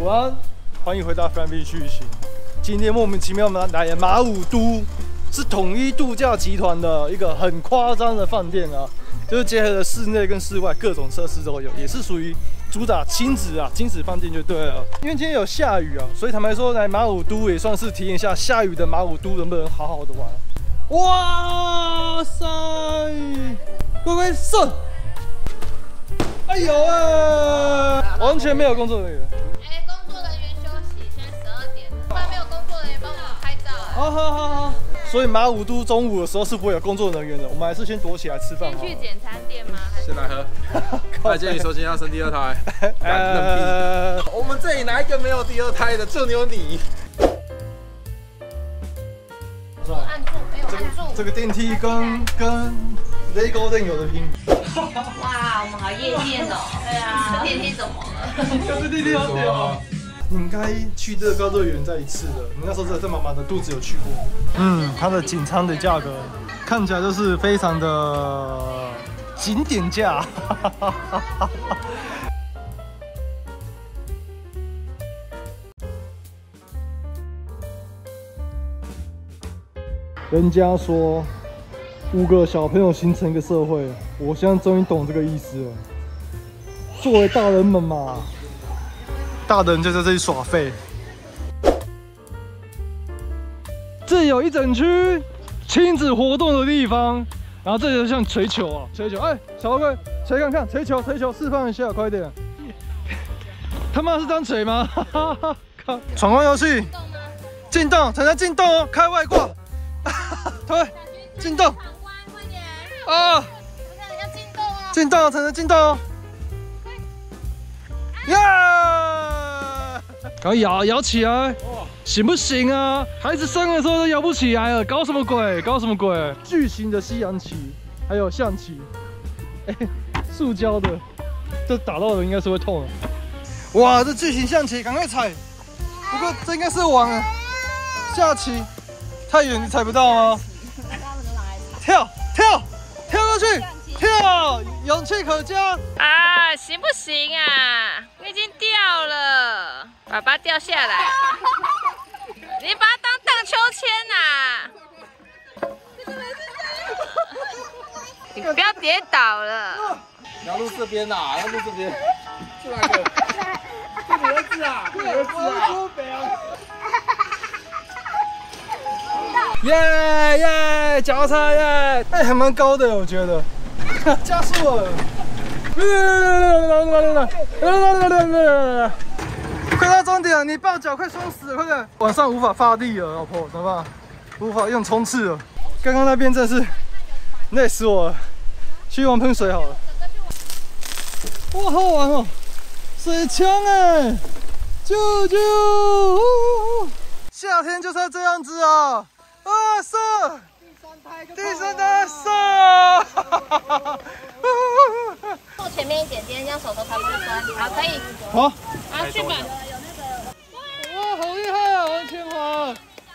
午安，欢迎回到 Flying V 去旅行。今天莫名其妙来马武都，是统一度假集团的一个很夸张的饭店啊，就是结合了室内跟室外各种设施都有，也是属于主打亲子饭店就对了。因为今天有下雨啊，所以坦白说来马武都也算是体验一下下雨的马武都能不能好好的玩。哇塞，乖上！哎呦啊，完全没有工作人员。 工作人员休息，现在12点了，不然没有工作人员帮我们拍照。 好。所以马武都中午的时候是不会有工作人员的，我们还是先躲起来吃饭。 先去简餐店吗？ 先来喝。拜建议说今天要生第二胎。我们这里哪一个没有第二胎的？就有你。 按住，没有按住。 这个电梯跟雷高电有的拼。 哇，我们好夜店哦。对啊。这电梯怎么了？ 这电梯好屌。你应该去乐高乐园再一次的，你那时候在妈妈的肚子有去过。它的景餐的价格看起来就是非常的景点价。人家说5个小朋友形成一个社会，我现在终于懂这个意思了。作为大人们嘛。大人就在这里耍废。这有一整区亲子活动的地方，然后这就像锤球啊，锤球。哎，小乌龟，锤看看，锤球，示范一下，快点。他妈是这样锤吗？靠！闯关游戏，进洞才能进洞哦，开外挂。对，进洞。快点。啊！要进洞哦。进洞才能进洞哦。呀！赶快摇起来，行不行啊？孩子生的时候都摇不起来了，搞什么鬼？巨型的西洋棋，还有象棋，塑胶的，这打到人应该是会痛的。哇，这巨型象棋，赶快踩！不过这应该是网啊，下棋太远你踩不到吗？跳过去！跳，勇气可嘉啊！行不行啊？你已经掉了，爸爸掉下来，你把它当荡秋千呐！你不要跌倒了。 你要录这边呐，要录这边。这哪个？这你儿子啊？这你儿子啊？ 耶！脚踩耶！还蛮高的，我觉得。加速了！快到终点了，你抱脚快松死了，快点！晚上无法发力了，老婆，怎么办？无法用冲刺了。刚刚那边真是累死我了，去玩喷水好了。哇，好玩哦！水枪哎，啾啾！夏天就是要这样子啊！上！第三胎上！ 坐前面一点点，这样手头才不会酸。好，可以。 好。 好，去吧。 哇，好厉害啊，往前滑！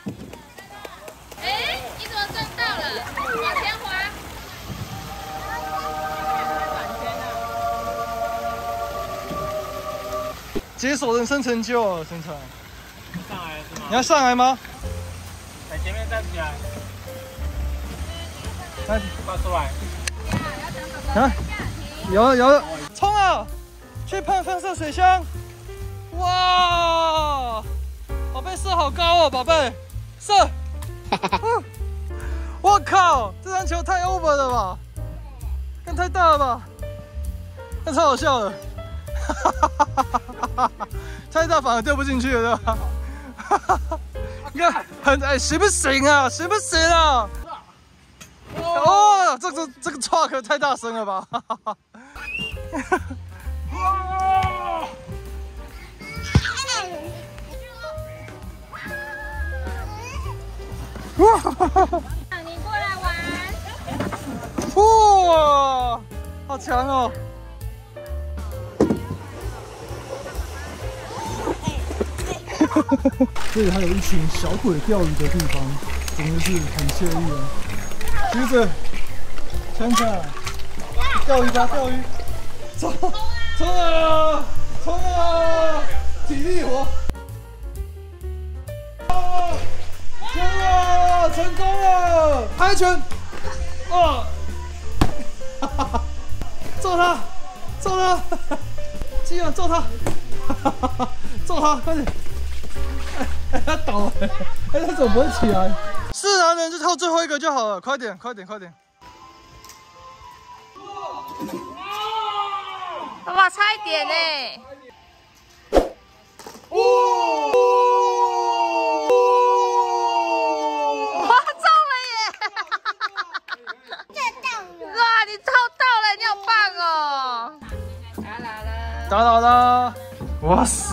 你怎么撞到了？往前滑。 解锁人生成就啊，身材。 上来是吗？ 你要上来吗？ 在前面站起来。 来， 放出来。 啊，有，冲啊！去喷放射水枪！哇，宝贝射好高哦，宝贝，射！我靠，这张球太 over 了吧？看太大了吧？那超好笑的，太大反而掉不进去了，对吧？你看，行不行啊？行不行啊？哦，这个 truck 太大声了吧！ 你过来玩。 哇，好强哦！这里还有一群小鬼钓鱼的地方，真的是很惬意啊！橘子，圈子，钓鱼吧，钓鱼！冲啊！冲啊！冲啊！ 体力活。哇，成功了！拍拳！哇！揍他！揍他！基友揍他！揍他！快点！他倒了，他怎么不会起来？是男人就跳最后一个就好了，快点，快点，快点！ 哇，差一点呢！ 哦！ 哇，中了耶！哇，你抽到了，你好棒哦！来了。 打倒了！哇塞！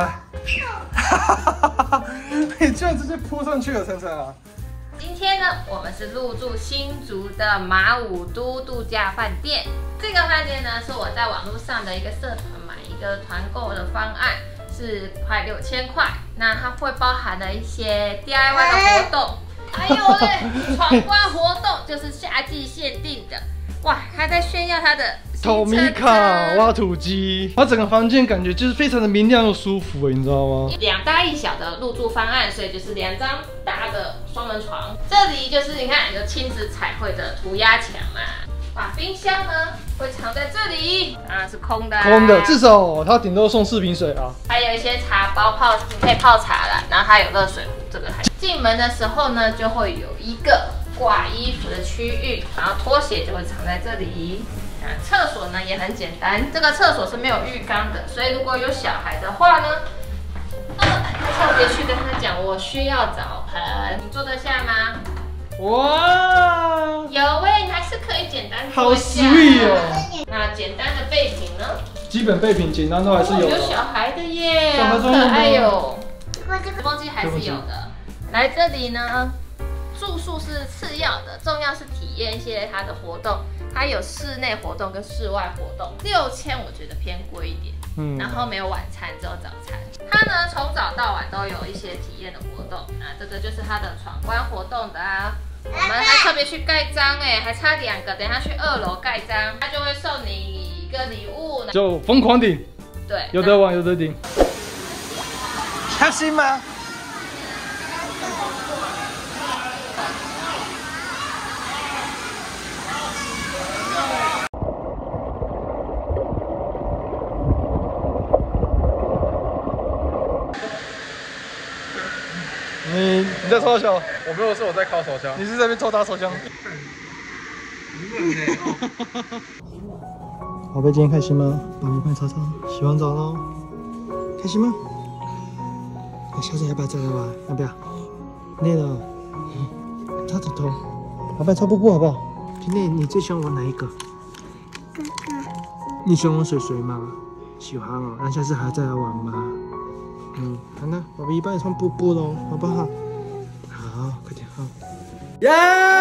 你居然直接扑上去了，晨晨啊！ 今天呢，我们是入住新竹的马武都度假饭店。这个饭店呢，是我在网络上的一个社团买一个团购的方案，是快6000块。那它会包含了一些 DIY 的活动，还有嘞闯关活动，就是夏季限定的。哇，他在炫耀他的透明卡挖土机，它整个房间感觉就是非常的明亮又舒服，你知道吗 ？2大1小的入住方案，所以就是2张大的双人床。这里就是你看有亲子彩绘的涂鸦墙嘛。哇，冰箱呢会藏在这里，当然是空的、啊。 空的，至少它顶多送4瓶水啊。 还有一些茶包泡，你可以泡茶啦。然后它有热水壶，这个还。进门的时候呢，就会有一个挂衣服的区域，然后拖鞋就会藏在这里。厕所呢也很简单，这个厕所是没有浴缸的，所以如果有小孩的话呢，特别去跟他讲我需要澡盆，你坐得下吗？ 哇， 有欸，你还是可以简单好坐下。 sweet 哦。 那简单的备品呢？ 基本备品简单都还是有的。 有小孩的耶， 小孩好可爱哟。吹风机还是有吹风的。来这里呢，住宿是次要的，重要是体验一些它的活动。它有室内活动跟室外活动，6000我觉得偏贵一点。然后没有晚餐，只有早餐。它呢从早到晚都有一些体验的活动。那这个就是它的闯关活动的啊。我们还特别去盖章哎，还差2个，等一下去2楼盖章，它就会送你一个礼物， 就疯狂顶。 对， 有得玩有得顶。开心吗？你在抽手？ 我没有，是我在靠手枪。 你是在那边抽打手枪？宝贝，今天开心吗？宝贝，帮你擦擦，洗完澡喽，开心吗？下次要不要再来玩？要不要？累了，擦头头，宝贝，擦布布好不好？今天你最喜欢玩哪一个？哥哥。你喜欢玩水水吗？喜欢哦，那下次还要再来玩吗？好呢，宝贝，帮你穿布布喽，好不好？好，快点好。耶！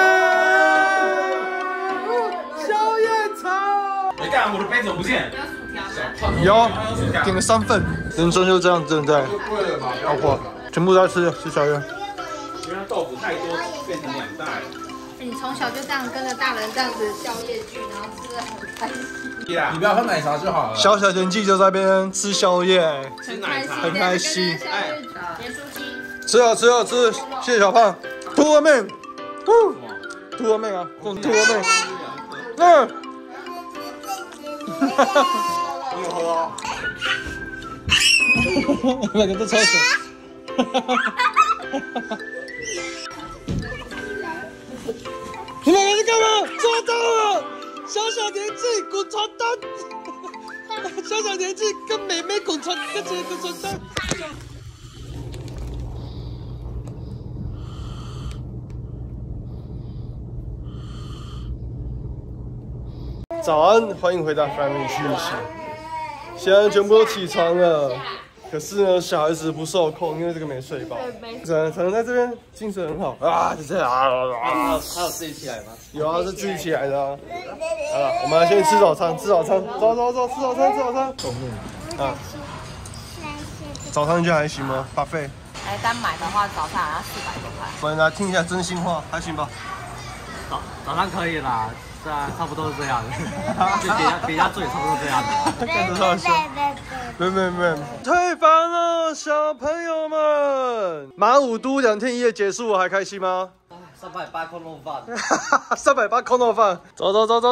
宵夜场。 哎，干，我的杯怎么不见？ 有，点了3份。人生就这样，真的在。好火，全部在吃宵夜。 因为豆腐太多，变成2袋。 你从小就这样跟着大人这样子宵夜剧，然后吃的很开心。 你不要喝奶茶就好了。 小小年纪就在那边吃宵夜， 吃奶茶， 很开心。 哎，盐酥鸡。 吃啊吃啊吃！谢谢小胖。兔儿妹，兔儿妹啊，这种兔儿妹。哈哈。你有喝啊？每个都抽水。你们在干嘛？抓到了！小小年纪滚床单，小小年纪跟妹妹滚床，跟姐姐滚床单。早安，欢迎回到 Family 讯息。现在全部都起床了，可是呢，小孩子不受控，因为这个没睡饱。可能在这边精神很好啊，就这样啊。 他有自己起来吗？ 有啊，是自己起来的啊。好了，我们先吃早餐，吃早餐，走走走，吃早餐，吃早餐。啊，早餐就还行吗？巴菲。 单买的话，早餐好像400多块。 我们来听一下真心话，还行吧？ 早上可以啦，是啊，差不多是这样的，就比较做也差不多这样的。 看着他笑。 没，太烦了，小朋友们！马武都2天1夜结束了，还开心吗 ？380空肉饭 ，380空肉饭，走。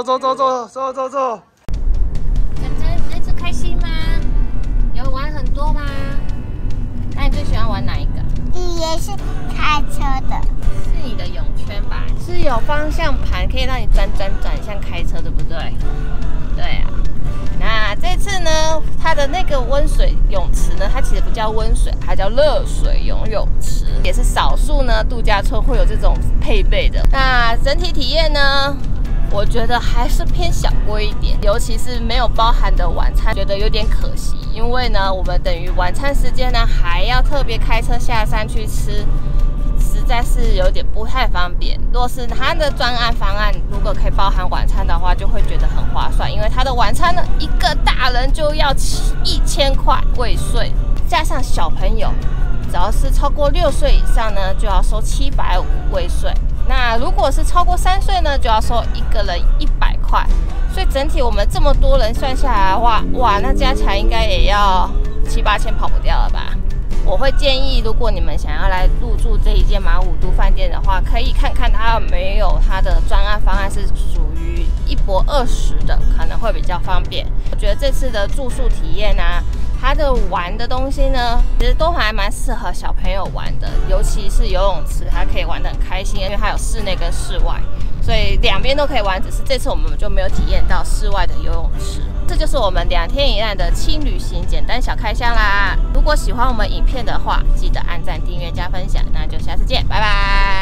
珍珍，你这次开心吗？有玩很多吗？那你最喜欢玩哪一个？ 也是开车的， 是你的泳圈吧？是有方向盘，可以让你转，像开车，对不对？对啊。那这次呢，它的那个温水泳池呢，它其实不叫温水，它叫热水游泳池，也是少数呢度假村会有这种配备的。那整体体验呢，我觉得还是偏小贵一点，尤其是没有包含的晚餐，觉得有点可惜。因为呢，我们等于晚餐时间呢还要特别开车下山去吃，实在是有点不太方便。若是它的专案方案如果可以包含晚餐的话，就会觉得很划算。因为它的晚餐呢，一个大人就要1000块未税，加上小朋友，只要是超过6岁以上呢，就要收750未税。那如果是超过3岁呢，就要收一个人100块。所以整体我们这么多人算下来的话，哇，那加起来应该也要7、8千跑不掉了吧？我会建议，如果你们想要来入住这一间马武都饭店的话，可以看看它有没有它的专案方案是属于1博20的，可能会比较方便。我觉得这次的住宿体验啊，它的玩的东西呢，其实都还蛮适合小朋友玩的，尤其是游泳池，它可以玩得很开心，因为它有室内跟室外，所以两边都可以玩。只是这次我们就没有体验到室外的游泳池。这就是我们2天1夜的轻旅行简单小开箱啦。如果喜欢我们影片的话，记得按赞、订阅、加分享。那就下次见，拜拜。